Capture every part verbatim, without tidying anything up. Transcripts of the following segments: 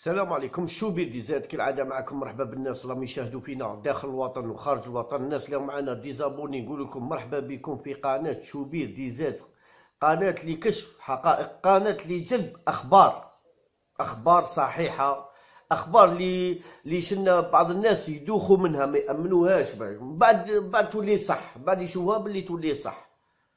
السلام عليكم. شوبير دي زاد كالعاده معكم. مرحبا بالناس اللي يشاهدوا فينا داخل الوطن وخارج الوطن. الناس اللي معنا ديزابوني نقول لكم مرحبا بكم في قناه شوبير دي زاد، قناه لكشف حقائق، قناه لجلب اخبار اخبار صحيحه، اخبار اللي اللي شلنا بعض الناس يدوخوا منها ما يامنوهاش، بعد بعد تولي صح، بعد يشوفوها باللي تولي صح.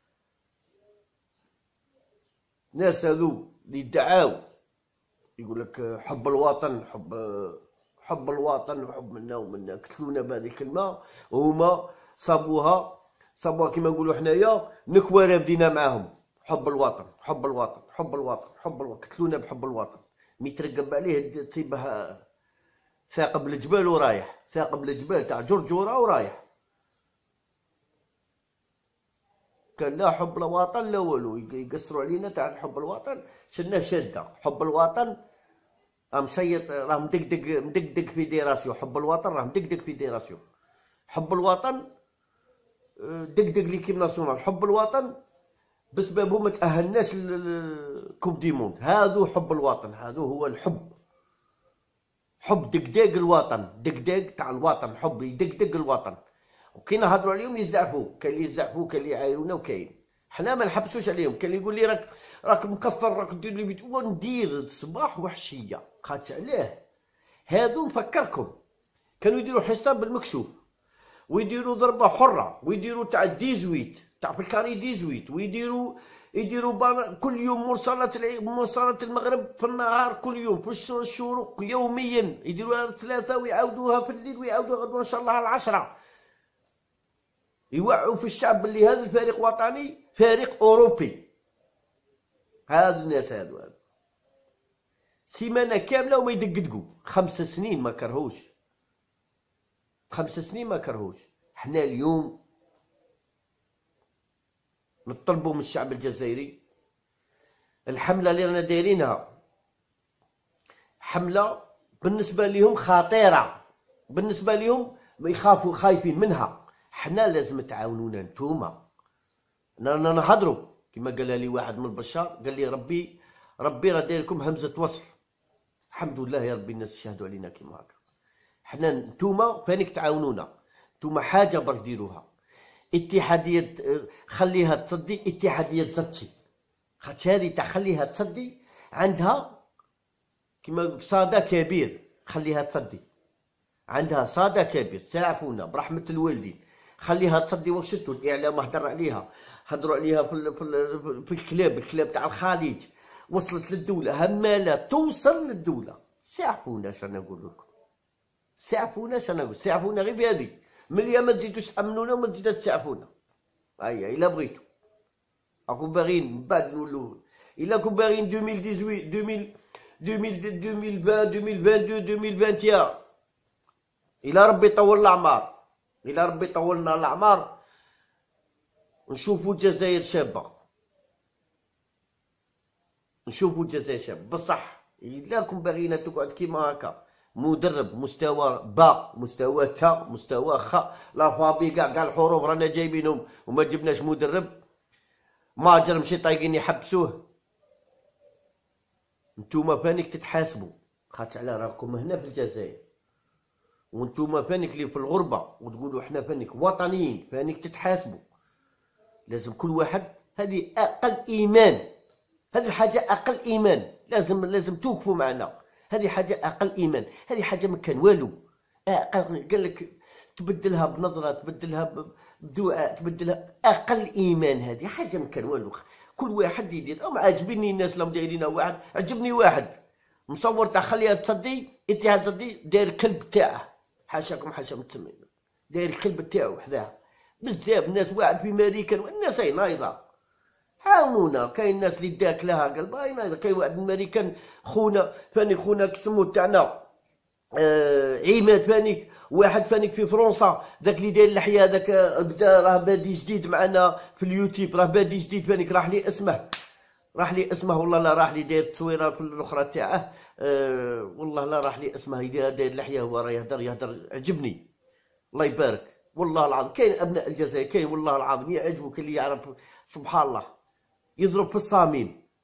ناس هذو اللي دعاو يقول لك حب الوطن، حب حب الوطن وحب منا ومنا، قتلونا بهذه الكلمه وهما صابوها صابوها كما نقولوا حنايا نكواره بدينا معاهم. حب الوطن حب الوطن حب الوطن حب الوطن، قتلونا بحب الوطن. مي ترقب عليه تصيبه ثاقب الجبال ورايح، ثاقب الجبال تاع جرجوره ورايح. كان لا حب الوطن لا والو، يقصروا علينا تاع حب الوطن. شناه شاده حب الوطن، راه مشيط، راه مدقدق مدقدق في ديراسيو. حب الوطن راه مدقدق في ديراسيو. حب الوطن دقدق ليكيب ناسيونال. حب الوطن بسببه ما تاهلناش للكوب دي موند. هذو حب الوطن، هذو هو الحب. حب دقدق الوطن، دقدق تاع الوطن، حب يدقدق الوطن. وكي نهضروا عليهم يزعفوا، كاين اللي يزعفوا كاين اللي يعايرونا وكاين. حنا ما نحبسوش عليهم. كاين اللي يقول لي راك راك مكثر، راك دير لي بيت وندير الصباح وحشيه. خاطش علاه هادو نفكركم كانوا يديروا حساب بالمكشوف ويديروا ضربه حره ويديروا تاع ديزويت تاع في الكاري ديزويت، ويديروا يديروا كل يوم مرسلات مرسلات المغرب في النهار، كل يوم في الشروق يوميا يديروها ثلاثه ويعاودوها في الليل ويعاودوها غدوه ان شاء الله على العشره. يوعوا في الشعب باللي هذا الفريق وطني فريق اوروبي. هذا الناس هذو هذو سيمانه كامله وما يدقدقوا. خمس سنين ما كرهوش، خمس سنين ما كرهوش. حنا اليوم نطلبوا من الشعب الجزائري الحمله اللي رانا دايرينها، حمله بالنسبه لهم خطيره، بالنسبه لهم يخافوا خايفين منها. حنا لازم تعاونونا نتوما. رانا نهضروا كما قال لي واحد من البشار، قال لي ربي ربي راه داير لكم همزه وصل. الحمد لله يا ربي الناس يشهدوا علينا كيما هكا. حنا نتوما فانيك تعاونونا. نتوما حاجه برك ديروها، اتحاديه خليها تصدي، اتحاديه زتشي. خاطش هذه تاع خليها تصدي عندها كيما صدى كبير، خليها تصدي عندها صدى كبير. ساعفونا برحمه الوالدين، خليها تصدي. وقت شفتوا الاعلام هضر عليها، هضروا عليها في في, في الكلاب الكلاب تاع الخليج، وصلت للدوله، هماله توصل للدوله. ساعفونا اش انا نقول لكم، ساعفونا اش انا نقول، ساعفونا غير بهذه. ملي ما تزيدوش تامنونا وما تزيدوش تساعفونا. هيا الا بغيتو راكم باغيين من بعد نولوا، الا كون باغيين ألفين وثمانية عشر ألفين ألفين وعشرين ألفين وعشرين ألفين وواحد وعشرين. الى ربي يطول الاعمار، الى ربي يطولنا الاعمار نشوفوا الجزائر شابه، نشوفوا الجزائر شابه بصح. الا كون باغيين تقعد كيما هكا، مدرب مستوى با، مستوى تا، مستوى خ، لا فابي كاع كاع الحروف رانا جايبينهم وما جبناش مدرب. ماجر مشي طايقين يحبسوه. نتوما فانيك تتحاسبوا، خاطر على راكم هنا في الجزائر، وانتوما فانيك اللي في الغربه وتقولوا احنا فانيك وطنيين، فانيك تتحاسبوا. لازم كل واحد، هذه اقل ايمان، هذه الحاجه اقل ايمان. لازم لازم توقفوا معنا. هذه حاجه اقل ايمان، هذه حاجه ما كان والو. اقل قال لك تبدلها بنظره، تبدلها بدعاء، تبدلها اقل ايمان. هذه حاجه ما كان والو. كل واحد يدير. أم عاجبني الناس اللي دايرين. واحد عجبني واحد مصور تاع خليها تصدي، اتحاد تصدي، داير الكلب تاعه، حاشاكم حاشا متسمين، داير الكلب تاعو حداه. بزاف الناس، واحد في امريكا، والناس هي نايضه. حاولونا. كاين ناس اللي داك لها قلبها هي نايضه. كاين واحد امريكان خونا فاني، خونا كسمو تاعنا آه عماد فانيك، واحد فانيك في فرنسا، ذاك اللي داير اللحيه ذاك بدا راه بادي جديد معنا في اليوتيوب، راه بادي جديد فانيك، راح لي اسمه راح لي اسمه والله لا راح لي داير التصويره في الاخرى تاعه. أه والله لا راح لي اسمه، داير اللحيه هو راه يهدر يهدر عجبني الله يبارك والله العظيم. كاين ابناء الجزائر، كاين والله العظيم يعجبك اللي يعرف سبحان الله، يضرب في الصميم.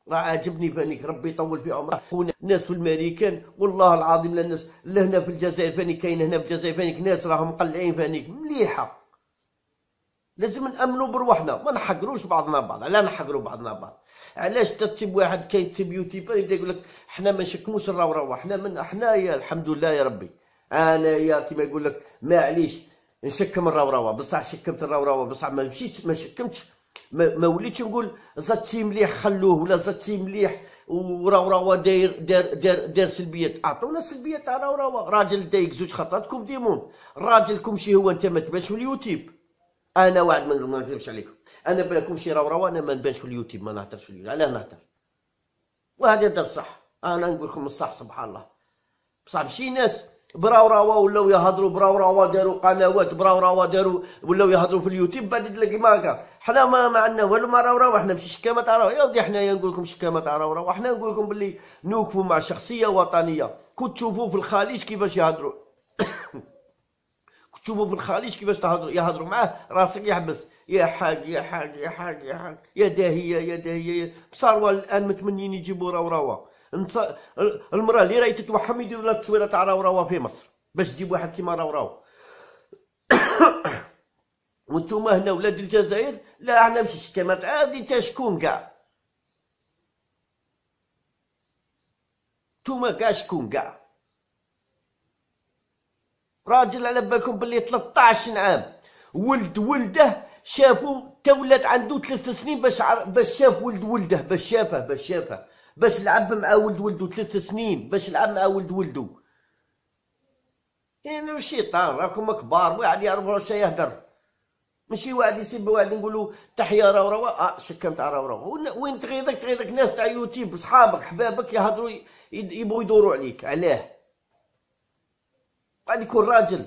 راه عاجبني فانيك ربي يطول في عمرك. خونا الناس في الماريكان والله العظيم لا الناس لهنا في الجزائر فانيك كاين هنا في الجزائر فانيك ناس راهم مقلعين فانيك مليحه. لازم نامنوا بروحنا ما نحقروش بعضنا بعض. لا نحقروا بعضنا بعض. علاش تتسب واحد كاين تسب يوتيوبر يبدا يقول لك حنا ما نشكموش الروروه حنا من حنايا الحمد لله يا ربي. انايا كيما يقول لك معليش نشكم الروروه بصح شكمت الروروه بصح ما مشيتش ما شكمتش ما, ما وليتش نقول زاتشي مليح خلوه ولا زاتشي مليح وروروه داير دار دار دار سلبيات. اعطونا السلبيات تاع روروه. راجل دايك زوج خطراتكم ديمون راجلكم شي هو انت ما تبانش في اليوتيوب. انا واحد ما نكذبش عليكم انا بلاكم شي روروه انا ما نبانش في اليوتيوب ما نهضرش في اليوتيوب. علاه نهضر وهذا هذا الصح. انا نقول لكم الصح سبحان الله. بصح شي ناس براوراوا ولاو يهضروا براوراوا داروا قنوات براوراوا داروا ولاو يهضروا في اليوتيوب بعد تلاقي ماكا. حنا ما, ما عندنا والو مع راوراوا. حنا ماشي شكامه تاع راوراوا يا ودي. حنايا نقول لكم شكامه تاع راوراوا. حنا نقول لكم باللي نوقفوا مع شخصيه وطنيه. كنت تشوفوا في الخليج كيفاش يهضروا كنت تشوفوا في الخليج كيفاش تهضروا يهضروا معاه راسك يحبس يا حاج يا حاج يا حاج يا حاج يا داهيه يا داهيه. بصاروا الان متمنين يجيبوا راوراوا. المراه اللي راهي تتوحم يديروا لها التصويره تاع راوراوا في مصر باش تجيب واحد كيما راوراوا. وانتم هنا ولاد الجزائر لا احنا ماشي شكامات عادي. انت شكون كاع؟ نتوما كاع شكون كاع؟ راجل على بالكم باللي ثلاثطاش عام ولد ولده شافوا تا ولات عنده ثلاث سنين باش عر... باش شاف ولد ولده باش شافه باش شافه باش لعب مع ولد ولده ثلاث سنين باش لعب مع ولد ولده. يعني الشيطان راكم كبار واحد يعرف واش يهدر. ماشي واحد يسب واحد نقولوا تحيا راوروا اه شكمت على راوروا. وين تغيظك تغيظك ناس تاع يوتيوب صحابك حبابك يهضروا يبغوا يدوروا عليك. علاه؟ غادي يكون راجل.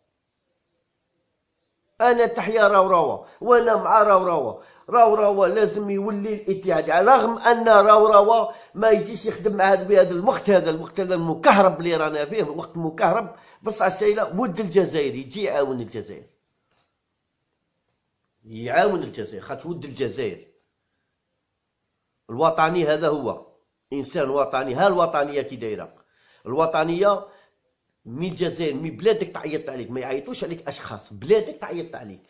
انا تحيا راوراوا وانا مع راوراوا. راوراوا لازم يولي الاتحاد رغم ان راوراوا ما يجيش يخدم مع هذا بهذا الوقت. هذا الوقت هذا المكهرب اللي رانا فيه وقت مكهرب بصح السيله ود الجزائر يجي يعاون الجزائر يعاون الجزائر خاطر ود الجزائر الوطني. هذا هو انسان وطني. ها الوطنيه كي دايره الوطنيه مي الجزائر مي بلادك تعيط عليك. ما يعيطوش عليك اشخاص بلادك تعيط عليك.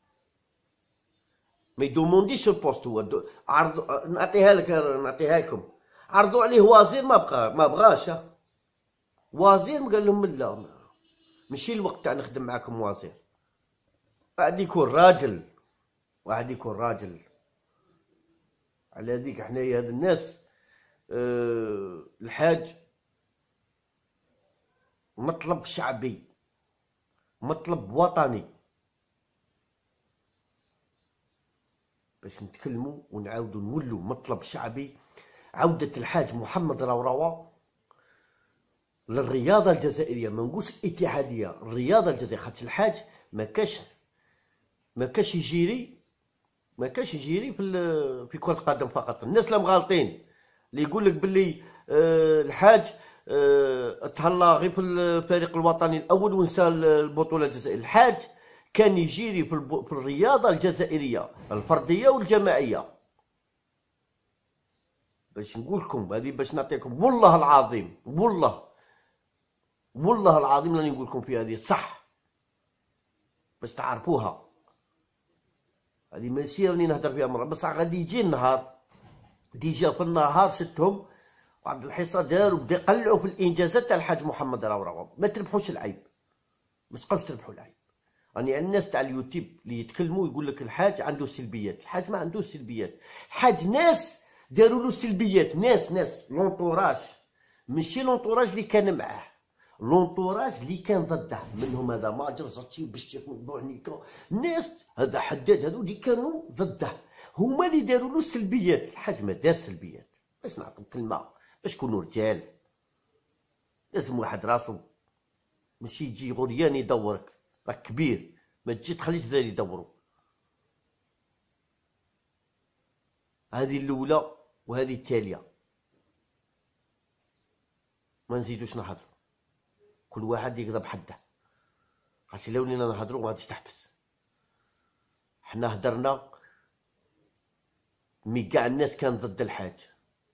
ما يدومونديش البوست هو دو... عرض نعطيها لك نعطيها لكم. عرضوا عليه وزير ما بقى ما بغاش. وزير قال لهم لا ماشي الوقت تاع نخدم معاكم وزير. واحد يكون راجل واحد يكون راجل. على هذيك حنايا هاد الناس أه الحاج مطلب شعبي مطلب وطني باش نتكلموا ونعاودوا نولوا مطلب شعبي. عودة الحاج محمد راوراوا للرياضة الجزائرية. ما نقولش الاتحادية الرياضة الجزائرية خاطر الحاج ما كاش ما كاش يجيري ما كاش يجيري في في كرة القدم فقط. الناس اللي مغالطين اللي يقول لك باللي أه الحاج أه تهلا غير في الفريق الوطني الاول ونسى البطولة الجزائرية. الحاج كان يجيري في, في الرياضة الجزائرية الفردية والجماعية. باش نقول لكم هذه باش نعطيكم والله العظيم والله والله العظيم راني نقول لكم في هذه صح باش تعرفوها. هذه ماشي راني نهضر فيها مرة بصح غادي يجي النهار ديجا في النهار شتهم بعض الحصة داروا بدا يقلعوا في الانجازات تاع الحاج محمد راوراوا. ما تربحوش العيب ما تبقاوش تربحوا العيب. راني يعني الناس تاع اليوتيوب اللي يتكلموا يقول لك الحاج عنده سلبيات. الحاج ما عندوش سلبيات. الحاج ناس داروا له سلبيات. ناس ناس لونطوراج ماشي لونطوراج اللي كان معاه لونطوراج اللي كان ضده. منهم هذا ماجر زاتشي بالشيخ بوعنيكا ناس هذا حداد هذو اللي كانوا ضده هما اللي داروا له سلبيات. الحاج ما دار سلبيات. باش نعطيو كلمه باش نكونوا رجال لازم واحد راسو ماشي يجي غريان يدورك. راك كبير ما تجيش تخلي الدراري يدوروا. هذه الاولى وهذه التاليه ما نزيدوش نهضروا. كل واحد يقضى بحده خاطر الا ولينا نهضروا ما غاديش تحبس. حنا هدرنا مي كاع الناس كان ضد الحاج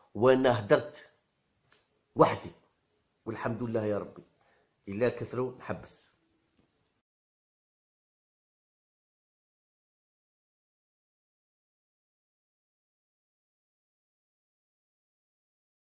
وانا هدرت وحدي، والحمد لله يا ربي. الا كثروا نحبس.